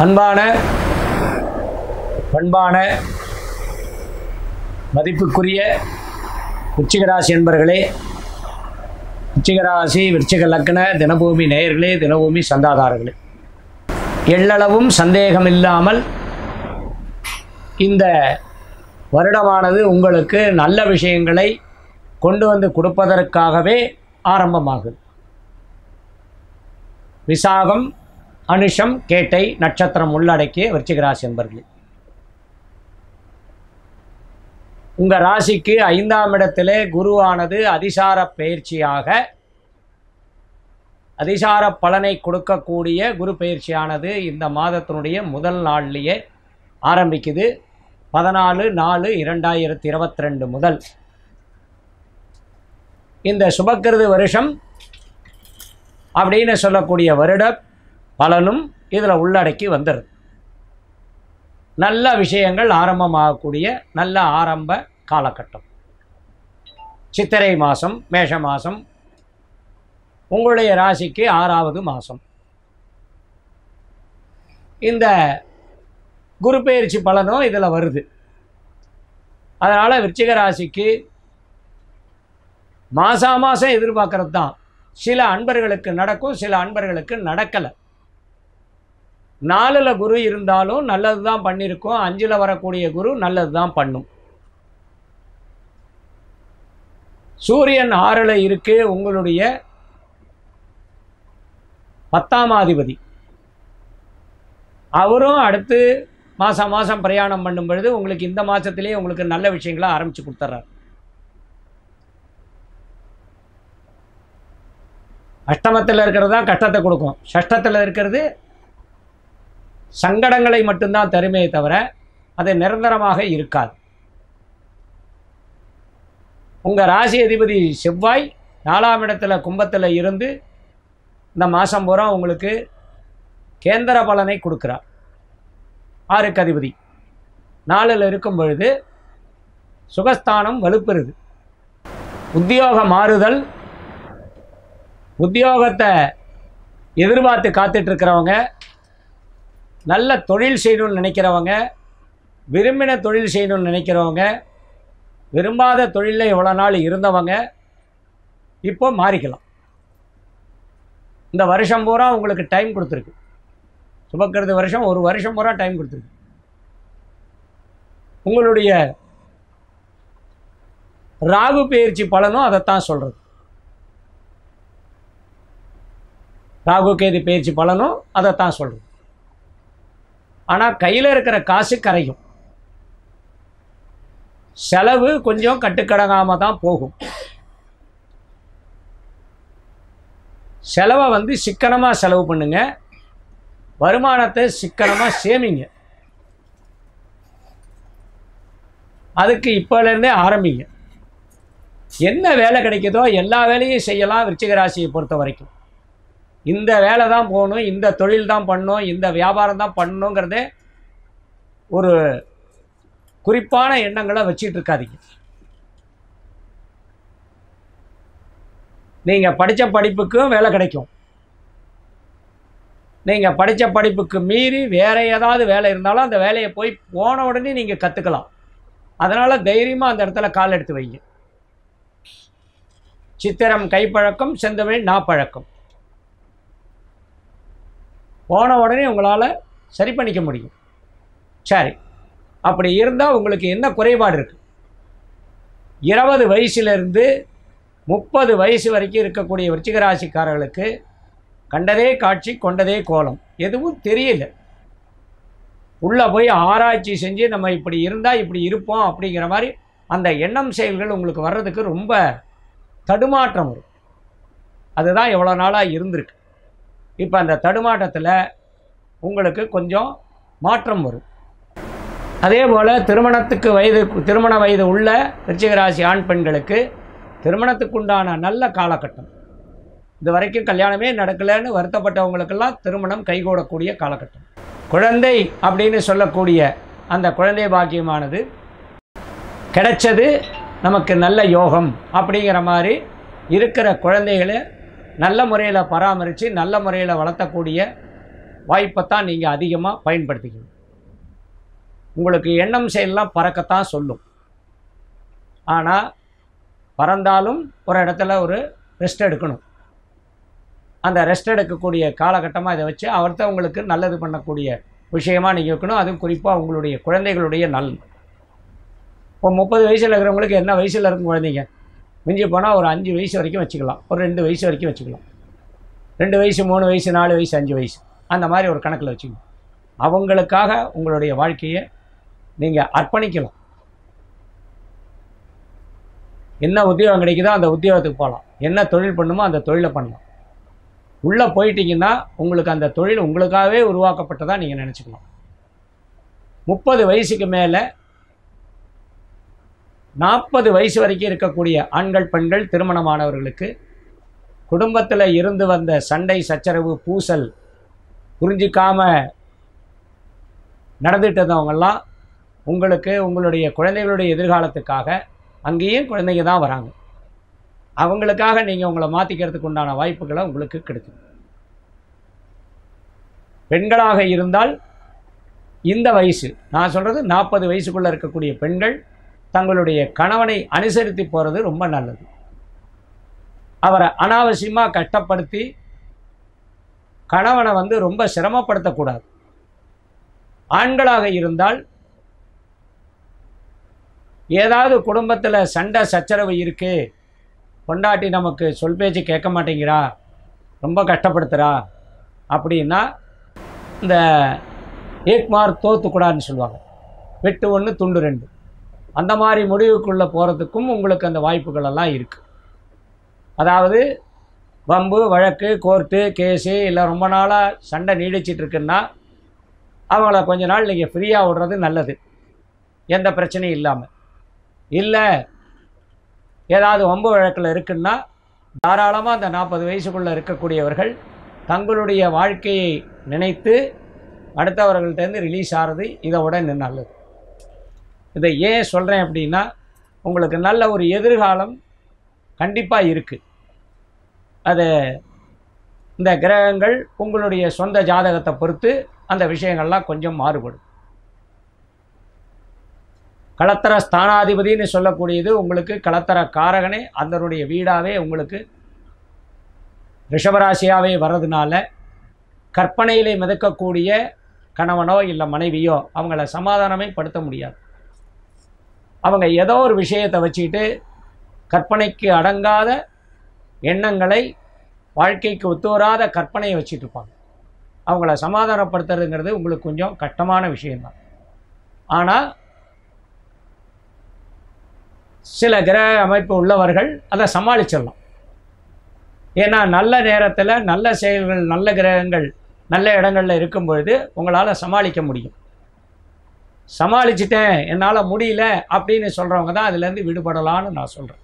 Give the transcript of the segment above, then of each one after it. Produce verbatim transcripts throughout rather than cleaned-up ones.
அன்பான பண்பான மதிப்புக்குரிய விருச்சிகராசி என்பர்களே, விருச்சிகராசி விருச்சிக லக்ன தினபூமி நேயர்களே, தினபூமி சந்தாதாரர்களே, எள்ளளவும் சந்தேகமில்லாமல் இந்த வருடமானது உங்களுக்கு நல்ல விஷயங்களை கொண்டு வந்து கொடுப்பதற்காகவே ஆரம்பமாகுது. விசாகம் அனுஷம் கேட்டை நட்சத்திரம் உள்ளடக்கிய விருச்சிகராசி என்பர்களே, உங்கள் ராசிக்கு ஐந்தாம் இடத்திலே குருவானது அதிசார பயிற்சியாக அதிசார பலனை கொடுக்கக்கூடிய குரு பயிற்சியானது இந்த மாதத்தினுடைய முதல் நாள்லேயே ஆரம்பிக்குது. பதினாலு நாலு இரண்டாயிரத்தி இருபத்தி ரெண்டு முதல் இந்த சுபக்கிருது வருஷம் அப்படின்னு சொல்லக்கூடிய வருட பலனும் இதில் உள்ளடக்கி வந்துடுது. நல்ல விஷயங்கள் ஆரம்பமாகக்கூடிய நல்ல ஆரம்ப காலகட்டம். சித்திரை மாதம், மேஷ மாதம் உங்களுடைய ராசிக்கு ஆறாவது மாதம். இந்த குரு பெயர்ச்சி பலனும் இதில் வருது. அதனால் விருச்சிக ராசிக்கு மாதம் மாதம் எதிர்பார்க்கறது தான். சில அன்பர்களுக்கு நடக்கும், சில அன்பர்களுக்கு நடக்கலை. நாலில் குரு இருந்தாலும் நல்லது தான் பண்ணியிருக்கோம், அஞ்சில் வரக்கூடிய குரு நல்லது தான் பண்ணும். சூரியன் ஆறில் இருக்கு, உங்களுடைய பத்தாம் அதிபதி. அவரும் அடுத்து மாதம் மாதம் பிரயாணம் பண்ணும் பொழுது உங்களுக்கு இந்த மாதத்திலேயே உங்களுக்கு நல்ல விஷயங்களை ஆரம்பித்து கொடுத்துட்றாரு. அஷ்டமத்தில் இருக்கிறது தான் கஷ்டத்தை கொடுக்கும், ஷஷ்டத்தில் இருக்கிறது சங்கடங்களை மட்டும்தான் தருமே தவிர அது நிரந்தரமாக இருக்காது. உங்கள் ராசி அதிபதி செவ்வாய் நாலாம் இடத்துல கும்பத்தில் இருந்து இந்த மாதம் பூரா உங்களுக்கு கேந்திர பலனை கொடுக்குறார். ஆறுக்கு அதிபதி நாளில் இருக்கும் பொழுது சுகஸ்தானம் வலுப்பெறுது. உத்தியோக மாறுதல், உத்தியோகத்தை எதிர்பார்த்து காத்துட்ருக்கிறவங்க, நல்ல தொழில் செய்யணும்னு நினைக்கிறவங்க, விரும்பின தொழில் செய்யணும்னு நினைக்கிறவங்க, விரும்பாத தொழிலில் இவ்வளோ நாள் இருந்தவங்க இப்போ மாறிக்கலாம். இந்த வருஷம் பூரா உங்களுக்கு டைம் கொடுத்துருக்கு. சுபக்கிருது வருஷம் ஒரு வருஷம் பூரா டைம் கொடுத்துருக்கு. உங்களுடைய ராகு பெயர்ச்சி பலனும் அதைத்தான் சொல்கிறது. ராகு கேது பெயர்ச்சி பலனும் அதைத்தான் சொல்கிறது. ஆனால் கையில் இருக்கிற காசு கரையும், செலவு கொஞ்சம் கட்டுக்கடங்காமல் தான் போகும். செலவை வந்து சிக்கனமாக செலவு பண்ணுங்க, வருமானத்தை சிக்கனமாக சேமிங்க. அதுக்கு இப்போலேருந்தே ஆரம்பிங்க. என்ன வேலை கிடைக்குதோ எல்லா வேலையும் செய்யலாம். விருச்சிக ராசியை பொறுத்த வரைக்கும் இந்த வேலை தான் போகணும், இந்த தொழில் தான் பண்ணணும், இந்த வியாபாரம் தான் பண்ணணுங்கிறதே ஒரு குறிப்பான எண்ணங்களை வச்சிட்டு இருக்காதீங்க. நீங்கள் படித்த படிப்புக்கும் வேலை கிடைக்கும். நீங்கள் படித்த படிப்புக்கு மீறி வேறு ஏதாவது வேலை இருந்தாலும் அந்த வேலையை போய் போன உடனே நீங்கள் கற்றுக்கலாம். அதனால் தைரியமாக அந்த இடத்துல கால் எடுத்து வைங்க. சித்திரம் கைப்பழக்கம், செந்தமிழ் நாப்பழக்கம். போன உடனே உங்களால் சரி பண்ணிக்க முடியும். சரி, அப்படி இருந்தால் உங்களுக்கு என்ன குறைபாடு இருக்குது? இருபது வயசுலேருந்து முப்பது வயசு வரைக்கும் இருக்கக்கூடிய விருச்சிக ராசிக்காரர்களுக்கு கண்டதே காட்சி கொண்டதே கோலம், எதுவும் தெரியல. உள்ளே போய் ஆராய்ச்சி செஞ்சு நம்ம இப்படி இருந்தால் இப்படி இருப்போம் அப்படிங்கிற மாதிரி அந்த எண்ணம் செயல்கள் உங்களுக்கு வர்றதுக்கு ரொம்ப தடுமாற்றம் வரும். அதுதான் எவ்வளோ நாளாக இருந்திருக்கு. இப்போ அந்த தடுமாற்றத்தில் உங்களுக்கு கொஞ்சம் மாற்றம் வரும். அதே போல் திருமணத்துக்கு வயது திருமண வயது உள்ள விருச்சிக ராசி ஆண் பெண்களுக்கு திருமணத்துக்குண்டான நல்ல காலகட்டம். இது வரைக்கும் கல்யாணமே நடக்கலைன்னு வருத்தப்பட்டவங்களுக்கெல்லாம் திருமணம் கைகூடக்கூடிய காலகட்டம். குழந்தை அப்படின்னு சொல்லக்கூடிய அந்த குழந்தை பாக்கியமானது கிடைச்சது நமக்கு நல்ல யோகம் அப்படிங்கிற மாதிரி இருக்கிற குழந்தைகளை நல்ல முறையில் பராமரித்து நல்ல முறையில் வளர்த்தக்கூடிய வாய்ப்பைத்தான் நீங்கள் அதிகமாக பயன்படுத்திக்கணும். உங்களுக்கு எண்ணம் செயலெலாம் பறக்கத்தான் சொல்லும். ஆனால் பறந்தாலும் ஒரு இடத்துல ஒரு ரெஸ்ட் எடுக்கணும். அந்த ரெஸ்ட் எடுக்கக்கூடிய காலகட்டமாக இதை வச்சு அவர்கிட்ட உங்களுக்கு நல்லது பண்ணக்கூடிய விஷயமாக நீங்கள் இருக்கணும். அதுவும் குறிப்பாக உங்களுடைய குழந்தைகளுடைய நல். இப்போ முப்பது வயசில் இருக்கிறவங்களுக்கு என்ன வயசில் இருக்கும் குழந்தைங்க? மிஞ்சி போனால் ஒரு அஞ்சு வயசு வரைக்கும் வச்சுக்கலாம், ஒரு ரெண்டு வயசு வரைக்கும் வச்சுக்கலாம். ரெண்டு வயசு மூணு வயசு நாலு வயசு அஞ்சு வயசு அந்த மாதிரி ஒரு கணக்கில் வச்சுக்கணும். அவங்களுக்காக உங்களுடைய வாழ்க்கையை நீங்கள் அர்ப்பணிக்கலாம். என்ன உத்தியோகம் கிடைக்குதோ அந்த உத்தியோகத்துக்கு போகலாம், என்ன தொழில் பண்ணுமோ அந்த தொழிலை பண்ணலாம். உள்ளே போயிட்டீங்கன்னா உங்களுக்கு அந்த தொழில் உங்களுக்காகவே உருவாக்கப்பட்டதாக நீங்கள் நினச்சிக்கலாம். முப்பது வயசுக்கு மேலே நாற்பது வயசு வரைக்கும் இருக்கக்கூடிய ஆண்கள் பெண்கள் திருமணமானவர்களுக்கு குடும்பத்தில் இருந்து வந்த சண்டை சச்சரவு பூசல் புரிஞ்சிக்காமல் நடந்துட்டதவங்கெல்லாம் உங்களுக்கு உங்களுடைய குழந்தைகளுடைய எதிர்காலத்துக்காக அங்கேயும் குழந்தைங்க தான் வராங்க. அவங்களுக்காக நீங்கள் உங்களை மாற்றிக்கிறதுக்கு உண்டான வாய்ப்புகளை உங்களுக்கு கிடைக்கும். பெண்களாக இருந்தால் இந்த வயசு நான் சொல்கிறது நாற்பது வயசுக்குள்ளே இருக்கக்கூடிய பெண்கள் தங்களுடைய கணவனை அனுசரித்து போகிறது ரொம்ப நல்லது. அவரை அனாவசியமாக கஷ்டப்படுத்தி கணவனை வந்து ரொம்ப சிரமப்படுத்தக்கூடாது. ஆண்களாக இருந்தால் ஏதாவது குடும்பத்தில் சண்டை சச்சரவு இருக்குது, பொண்டாட்டி நமக்கு சொல் பேச்சு கேட்க மாட்டேங்கிறா, ரொம்ப கஷ்டப்படுத்துகிறா அப்படின்னா இந்த ஏக்மார் தோத்துக்கூடாதுன்னு சொல்லுவாங்க, வெட்டு ஒன்று துண்டு ரெண்டு, அந்த மாதிரி முடிவுக்குள்ளே போகிறதுக்கும் உங்களுக்கு அந்த வாய்ப்புகளெல்லாம் இருக்குது. அதாவது வம்பு வழக்கு கோர்ட்டு கேஸு இல்லை ரொம்ப நாளாக சண்டை நீடிச்சிட்ருக்குன்னா அவங்கள கொஞ்ச நாள் நீங்கள் ஃப்ரீயாக விடுறது நல்லது, எந்த பிரச்சனையும் இல்லாமல். இல்லை ஏதாவது வம்பு வழக்கில் இருக்குன்னா தாராளமாக அந்த நாற்பது வயசுக்குள்ளே இருக்கக்கூடியவர்கள் தங்களுடைய வாழ்க்கையை நினைத்து அடுத்தவர்கள்ட்டேருந்து ரிலீஸ் ஆகிறது இதை விட இன்னும் நல்லது. இதை ஏன் சொல்கிறேன் அப்படின்னா உங்களுக்கு நல்ல ஒரு எதிர்காலம் கண்டிப்பாக இருக்குது. அது இந்த கிரகங்கள் உங்களுடைய சொந்த ஜாதகத்தை பொறுத்து அந்த விஷயங்கள்லாம் கொஞ்சம் மாறுபடும். களத்திர ஸ்தானாதிபதினு சொல்லக்கூடியது உங்களுக்கு களத்திர காரகனே அதனுடைய வீடாகவே உங்களுக்கு ரிஷபராசியாகவே வர்றதுனால கற்பனையிலே மிதக்கக்கூடிய கணவனோ இல்லை மனைவியோ அவங்கள சமாதானமே படுத்த முடியாது. அவங்க ஏதோ ஒரு விஷயத்தை வச்சுக்கிட்டு கற்பனைக்கு அடங்காத எண்ணங்களை, வாழ்க்கைக்கு ஒத்துவராத கற்பனையை வச்சுட்டு இருப்பாங்க. அவங்கள சமாதானப்படுத்துறதுங்கிறது உங்களுக்கு கொஞ்சம் கஷ்டமான விஷயம்தான். ஆனால் சில கிரக அமைப்பு உள்ளவர்கள் அதை சமாளிச்சிடலாம். ஏன்னா நல்ல நேரத்தில் நல்ல செயல்கள் நல்ல கிரகங்கள் நல்ல இடங்களில் இருக்கும் பொழுது உங்களால் சமாளிக்க முடியும். சமாளிச்சிட்டேன் என்னால் முடியல அப்படின்னு சொல்கிறவங்க தான் அதுலேருந்து விடுபடலான்னு நான் சொல்கிறேன்.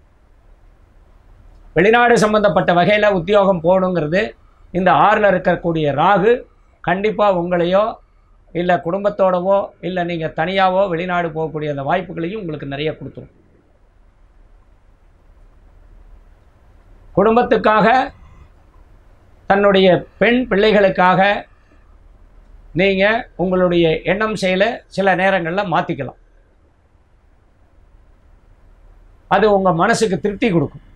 வெளிநாடு சம்பந்தப்பட்ட வகையில் உத்தியோகம் போகணுங்கிறது இந்த ஆறில் இருக்கக்கூடிய ராகு கண்டிப்பாக உங்களையோ இல்லை குடும்பத்தோடவோ இல்லை நீங்கள் தனியாகவோ வெளிநாடு போகக்கூடிய அந்த வாய்ப்புகளையும் உங்களுக்கு நிறைய கொடுத்துரும். குடும்பத்துக்காக தன்னுடைய பெண் பிள்ளைகளுக்காக நீங்கள் உங்களுடைய எண்ணம் செயலை சில நேரங்களில் மாற்றிக்கலாம். அது உங்கள் மனசுக்கு திருப்தி கொடுக்கும்.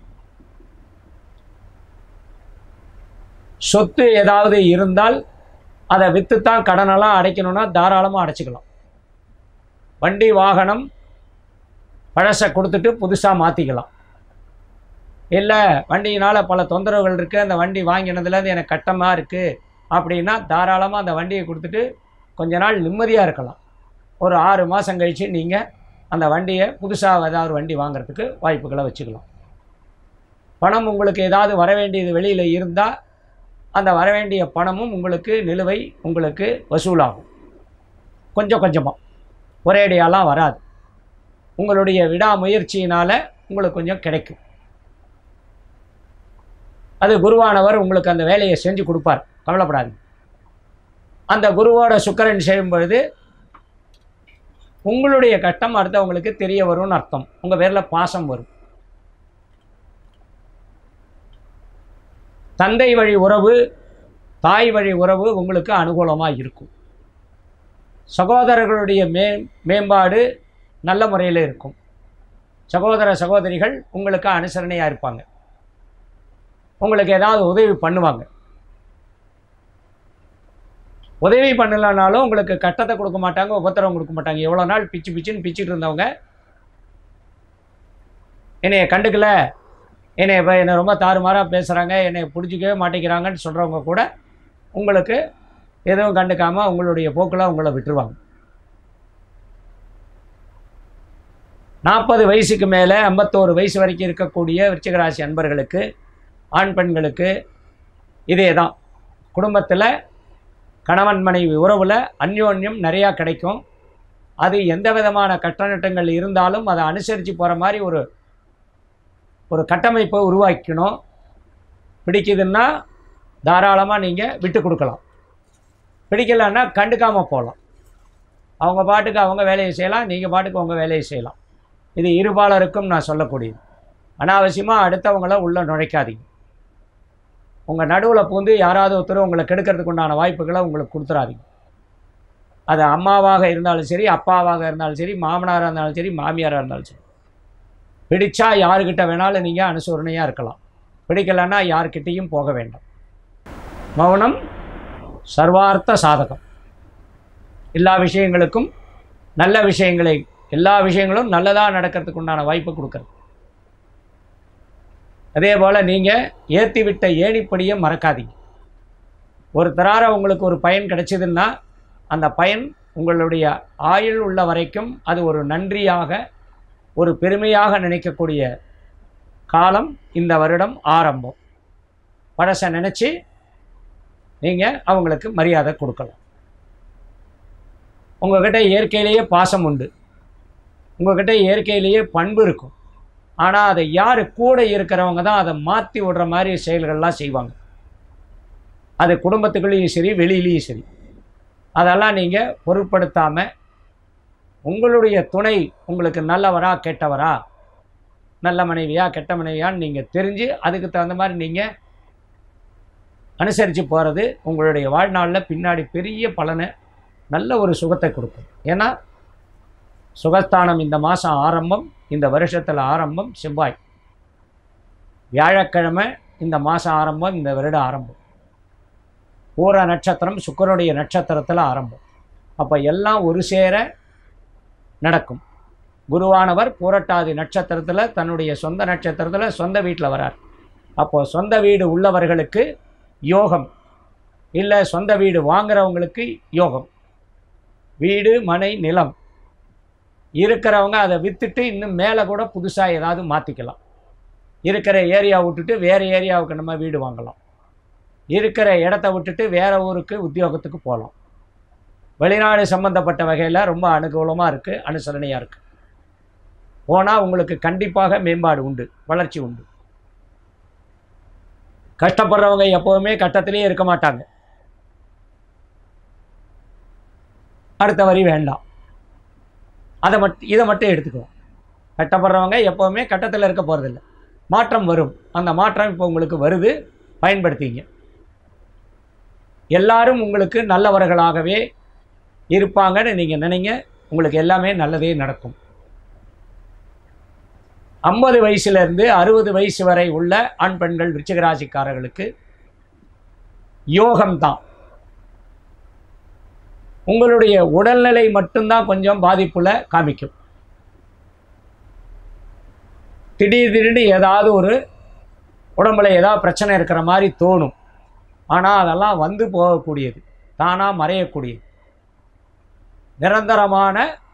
சொத்து ஏதாவது இருந்தால் அதை விற்றுத்தான் கடனெல்லாம் அடைக்கணும்னா தாராளமாக அடைச்சிக்கலாம். வண்டி வாகனம் பழசை கொடுத்துட்டு புதுசாக மாற்றிக்கலாம். இல்லை வண்டியினால் பல தொந்தரவுகள் இருக்குது, அந்த வண்டி வாங்கினதுலேருந்து எனக்கு கட்டமாக இருக்குது அப்படின்னா தாராளமாக அந்த வண்டியை கொடுத்துட்டு கொஞ்ச நாள் நிம்மதியாக இருக்கலாம். ஒரு ஆறு மாதம் கழித்து நீங்கள் அந்த வண்டியை புதுசாக ஏதாவது வண்டி வாங்கிறதுக்கு வாய்ப்புகளை வச்சுக்கலாம். பணம் உங்களுக்கு ஏதாவது வர வேண்டியது வெளியில் இருந்தால் அந்த வரவேண்டிய பணமும் உங்களுக்கு நிலுவை உங்களுக்கு வசூலாகும். கொஞ்சம் கொஞ்சமாக, ஒரேடியாலாம் வராது. உங்களுடைய விடாமுயற்சியினால் உங்களுக்கு கொஞ்சம் கிடைக்கும். அது குருவானவர் உங்களுக்கு அந்த வேலையை செஞ்சு கொடுப்பார், கவலைப்படாது. அந்த குருவோட சுக்கிரன் செய்யும் பொழுது உங்களுடைய கட்டம் அடுத்தவங்களுக்கு தெரிய வரும்னு அர்த்தம். உங்கள் பேரில் பாசம் வரும். தந்தை வழி உறவு தாய் வழி உறவு உங்களுக்கு அனுகூலமாக இருக்கும். சகோதரர்களுடைய மே மேம்பாடு நல்ல முறையில் இருக்கும். சகோதர சகோதரிகள் உங்களுக்கு அனுசரணையாக இருப்பாங்க. உங்களுக்கு ஏதாவது உதவி பண்ணுவாங்க. உதவி பண்ணலனாலும் உங்களுக்கு கட்டத்தை கொடுக்க மாட்டாங்க, உபத்திரவம் கொடுக்க மாட்டாங்க. எவ்வளோ நாள் பிச்சு பிச்சுன்னு பிச்சுட்டு இருந்தவங்க, என்னைய கண்டுக்கல, என்னை இப்போ என்னை ரொம்ப தாறுமாறாக பேசுகிறாங்க, என்னை பிடிச்சிக்கவே மாட்டேங்கிறாங்கன்னு சொல்கிறவங்க கூட உங்களுக்கு எதுவும் கண்டுக்காமல் உங்களுடைய போக்கில் உங்களை விட்டுருவாங்க. நாற்பது வயசுக்கு மேலே ஐம்பத்தோரு வயசு வரைக்கும் இருக்கக்கூடிய விருச்சிகராசி அன்பர்களுக்கு, ஆண் பெண்களுக்கு இதே தான். குடும்பத்தில் கணவன் மனைவி உறவில் அந்யோன்யம் நிறையா கிடைக்கும். அது எந்த விதமான கட்டநட்டங்கள் இருந்தாலும் அதை அனுசரித்து போகிற மாதிரி ஒரு ஒரு கட்டமைப்பை உருவாக்கணும். பிடிக்குதுன்னா தாராளமாக நீங்கள் விட்டு கொடுக்கலாம். பிடிக்கலன்னா கண்டுக்காமல் போகலாம். அவங்க பாட்டுக்கு அவங்க வேலையை செய்யலாம், நீங்கள் பாட்டுக்கு அவங்க வேலையை செய்யலாம். இது இருபாலருக்கும் நான் சொல்லக்கூடியது. அனாவசியமாக அடுத்தவங்கள உள்ளே நுழைக்காதீங்க. உங்கள் நடுவில் பூந்து யாராவது ஒருத்தர் உங்களை கெடுக்கிறதுக்கு உண்டான வாய்ப்புகளை உங்களுக்கு கொடுத்துடாதீங்க. அது அம்மாவாக இருந்தாலும் சரி, அப்பாவாக இருந்தாலும் சரி, மாமனாராக இருந்தாலும் சரி, மாமியாராக இருந்தாலும் சரி. பிடிச்சா யாருக்கிட்ட வேணாலும் நீங்கள் அனுசரணையாக இருக்கலாம். பிடிக்கலைன்னா யார்கிட்டையும் போக வேண்டாம். மௌனம் சர்வார்த்த சாதகம். எல்லா விஷயங்களுக்கும் நல்ல விஷயங்களை, எல்லா விஷயங்களும் நல்லதாக நடக்கிறதுக்கு உண்டான வாய்ப்பு கொடுக்குறது. அதே போல் நீங்கள் ஏற்றி விட்ட ஏணிப்படியை மறக்காதீங்க. ஒரு தரார உங்களுக்கு ஒரு பயன் கிடைச்சதுன்னா அந்த பயன் உங்களுடைய ஆயுள் உள்ள வரைக்கும் அது ஒரு நன்றியாக, ஒரு பெருமையாக நினைக்கக்கூடிய காலம் இந்த வருடம் ஆரம்பம். பழசை நினச்சி நீங்கள் அவங்களுக்கு மரியாதை கொடுக்கலாம். உங்கள்கிட்ட இயற்கையிலேயே பாசம் உண்டு, உங்கள்கிட்ட இயற்கையிலேயே பண்பு இருக்கும். ஆனால் அதை யார் கூட இருக்கிறவங்க தான் அதை மாற்றி விடுற மாதிரி செயல்கள்லாம் செய்வாங்க. அது குடும்பத்துக்குள்ளேயும் சரி, வெளியிலையும் சரி. அதெல்லாம் நீங்கள் பொருட்படுத்தாமல் உங்களுடைய துணை உங்களுக்கு நல்லவரா கெட்டவரா, நல்ல மனைவியா கெட்ட மனைவியான்னு நீங்கள் தெரிஞ்சு அதுக்கு தகுந்த மாதிரி நீங்கள் அனுசரித்து போகிறது உங்களுடைய வாழ்நாளில் பின்னாடி பெரிய பலனை, நல்ல ஒரு சுகத்தை கொடுக்கும். ஏன்னா சுகஸ்தானம் இந்த மாதம் ஆரம்பம், இந்த வருஷத்தில் ஆரம்பம் செவ்வாய். வியாழக்கிழமை இந்த மாதம் ஆரம்பம், இந்த வருட ஆரம்பம். பூர நட்சத்திரம் சுக்கிரனுடைய நட்சத்திரத்தில் ஆரம்பம். அப்போ எல்லாம் ஒரு சேர நடக்கும். குருவானவர் பூரட்டாதி நட்சத்திரத்தில் தன்னுடைய சொந்த நட்சத்திரத்தில் சொந்த வீட்டில் வரார். அப்போது சொந்த வீடு உள்ளவர்களுக்கு யோகம், இல்லை சொந்த வீடு வாங்குறவங்களுக்கு யோகம். வீடு மனை நிலம் இருக்கிறவங்க அதை விற்றுட்டு இன்னும் மேலே கூட புதுசாக ஏதாவது மாற்றிக்கலாம். இருக்கிற ஏரியா விட்டுட்டு வேறு ஏரியாவுக்கு நம்ம வீடு வாங்கலாம். இருக்கிற இடத்த விட்டுட்டு வேறு ஊருக்கு உத்தியோகத்துக்கு போகலாம். வெளிநாடு சம்பந்தப்பட்ட வகையில் ரொம்ப அனுகூலமாக இருக்குது, அனுசரணையாக இருக்குது. போனால் உங்களுக்கு கண்டிப்பாக மேம்பாடு உண்டு, வளர்ச்சி உண்டு. கஷ்டப்படுறவங்க எப்போவுமே கட்டத்திலே இருக்க மாட்டாங்க. அடுத்த வரி வேண்டாம், அதை மட்டும் இதை மட்டும் எடுத்துக்குவோம். கட்டப்படுறவங்க எப்போவுமே கட்டத்தில் இருக்க போகிறதில்ல. மாற்றம் வரும். அந்த மாற்றம் இப்போ உங்களுக்கு வருது, பயன்படுத்திங்க. எல்லாரும் உங்களுக்கு நல்லவர்களாகவே இருப்பாங்கன்னு நீங்கள் நினைங்க. உங்களுக்கு எல்லாமே நல்லதே நடக்கும். ஐம்பது வயசுலேருந்து அறுபது வயசு வரை உள்ள ஆண் பெண்கள் விருச்சிகராசிக்காரர்களுக்கு யோகம்தான். உங்களுடைய உடல்நிலை மட்டும்தான் கொஞ்சம் பாதிப்புல காமிக்கும். திடீர் திடீர்னு ஏதாவது ஒரு உடம்புல ஏதாவது பிரச்சனை இருக்கிற மாதிரி தோணும். ஆனால் அதெல்லாம் வந்து போகக்கூடியது, தானாக மறையக்கூடியது. நிரந்தரமான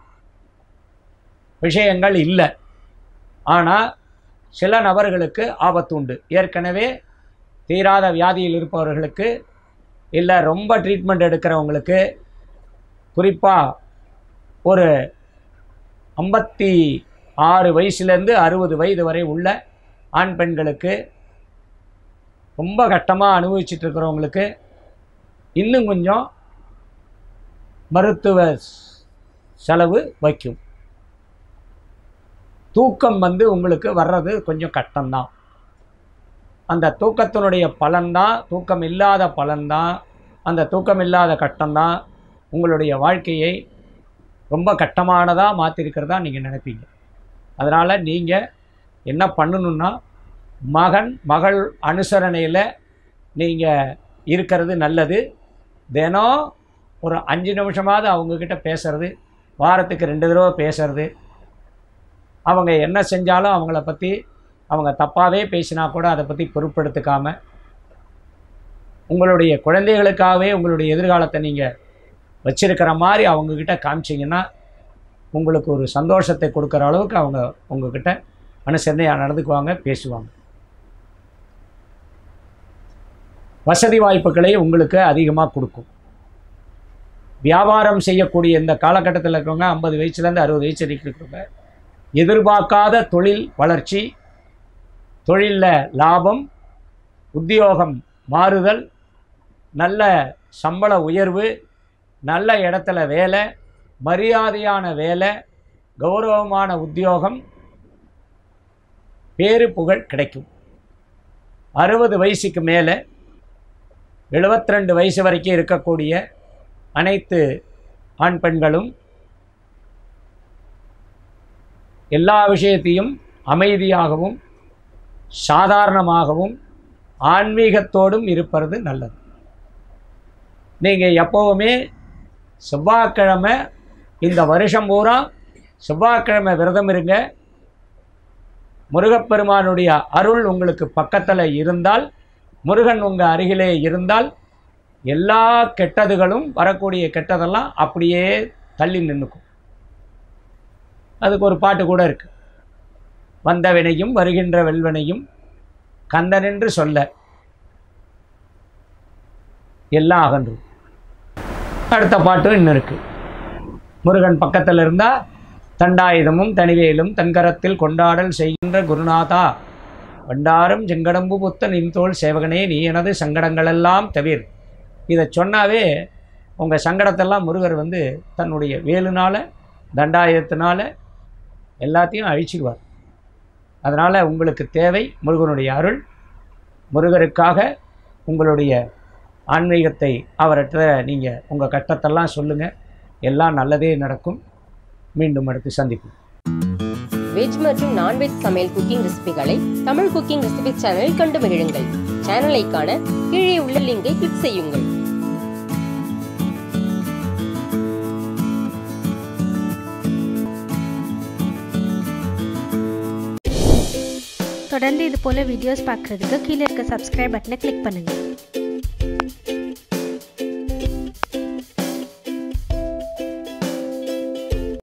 விஷயங்கள் இல்லை. ஆனால் சில நபர்களுக்கு ஆபத்து உண்டு. ஏற்கனவே தீராத வியாதியில் இருப்பவர்களுக்கு, இல்லை ரொம்ப ட்ரீட்மெண்ட் எடுக்கிறவங்களுக்கு, குறிப்பாக ஒரு ஐம்பத்தி ஆறு வயசுலேருந்து அறுபது வயது வரை உள்ள ஆண் பெண்களுக்கு, ரொம்ப கஷ்டமாக அனுபவிச்சுட்டு இருக்கிறவங்களுக்கு இன்னும் கொஞ்சம் மருத்துவ செலவு வைக்கும். தூக்கம் வந்து உங்களுக்கு வர்றது கொஞ்சம் கஷ்டம்தான். அந்த தூக்கத்தினுடைய பலன்தான், தூக்கம் இல்லாத பலன்தான், அந்த தூக்கம் இல்லாத கட்டம்தான் உங்களுடைய வாழ்க்கையை ரொம்ப கட்டமானதாக மாற்றிருக்கிறதா நீங்கள் நினைப்பீங்க. அதனால் நீங்கள் என்ன பண்ணணுன்னா, மகன் மகள் அனுசரணையில் நீங்கள் இருக்கிறது நல்லது. தினம் ஒரு அஞ்சு நிமிஷமாவது அவங்கக்கிட்ட பேசுகிறது, வாரத்துக்கு ரெண்டு தடவை பேசுறது. அவங்க என்ன செஞ்சாலும் அவங்கள பற்றி அவங்க தப்பாகவே பேசினா கூட அதை பற்றி பொருட்படுத்திக்காமல் உங்களுடைய குழந்தைகளுக்காகவே உங்களுடைய எதிர்காலத்தை நீங்கள் வச்சிருக்கிற மாதிரி அவங்கக்கிட்ட காமிச்சிங்கன்னா உங்களுக்கு ஒரு சந்தோஷத்தை கொடுக்குற அளவுக்கு அவங்க உங்கள்கிட்ட அனுசரணையாக நடந்துக்குவாங்க, பேசுவாங்க. வசதி வாய்ப்புகளை உங்களுக்கு அதிகமாக கொடுக்கும். வியாபாரம் செய்யக்கூடிய இந்த காலகட்டத்தில் இருக்கிறவங்க, ஐம்பது வயசுலேருந்து அறுபது வயசு வரைக்கும் இருக்கிறவங்க, எதிர்பார்க்காத தொழில் வளர்ச்சி, தொழிலில் லாபம், உத்தியோகம் மாறுதல், நல்ல சம்பள உயர்வு, நல்ல இடத்துல வேலை, மரியாதையான வேலை, கௌரவமான உத்தியோகம், பேரு புகழ் கிடைக்கும். அறுபது வயசுக்கு மேலே எழுபத்தி ரெண்டு வயசு வரைக்கும் இருக்கக்கூடிய அனைத்து ஆண் பெண்களும் எல்லா விஷயத்தையும் அமைதியாகவும் சாதாரணமாகவும் ஆன்மீகத்தோடும் இருப்பது நல்லது. நீங்கள் எப்போவுமே செவ்வாய்க்கிழமை இந்த வருஷம் பூரா செவ்வாய்க்கிழமை விரதம் இருங்க. முருகப்பெருமானுடைய அருள் உங்களுக்கு பக்கத்தில் இருந்தால், முருகன் உங்கள் அருகிலே இருந்தால், எல்லா கெட்டதுகளும் வரக்கூடிய கெட்டதெல்லாம் அப்படியே தள்ளி நின்றுக்கும். அதுக்கு ஒரு பாட்டு கூட இருக்குது. வந்த வினையும் வருகின்ற வெல்வனையும் கந்தனென்று சொல்ல எல்லாம் அகன்றும். அடுத்த பாட்டும் இன்னும் இருக்குது. முருகன் பக்கத்தில் இருந்தால் தண்டாயுதமும் தனிவேலும் தன்கரத்தில் கொண்டாடல் செய்கின்ற குருநாதா, வண்டாரும் செங்கடம்பு புத்தன் இன்தோள் சேவகனே நீ எனது சங்கடங்களெல்லாம் தவிர. இதை சொன்னாவே உங்கள் சங்கடத்தெல்லாம் முருகர் வந்து தன்னுடைய வேலுனால் தண்டாயுதத்தினால எல்லாத்தையும் அழிச்சிடுவார். அதனால் உங்களுக்கு தேவை முருகனுடைய அருள். முருகருக்காக உங்களுடைய ஆன்மீகத்தை அவர்கிட்ட நீங்கள் உங்கள் கட்டத்தெல்லாம் சொல்லுங்கள். எல்லாம் நல்லதே நடக்கும். மீண்டும் அடுத்து சந்திப்போம். வெஜ் மற்றும் நான்வெஜ் சமையல் குக்கிங் ரெசிபிகளை தமிழ் குக்கிங் ரெசிபி சேனலில் கண்டு மகிழுங்கள். சேனலை காண கீழே உள்ள லிங்கை கிளிக் செய்யுங்கள். தொடர்ந்து இது போல வீடியோஸ் பார்க்குறதுக்கு கீழே இருக்க சப்ஸ்கிரைப் பட்டனை கிளிக் பண்ணுங்கள்.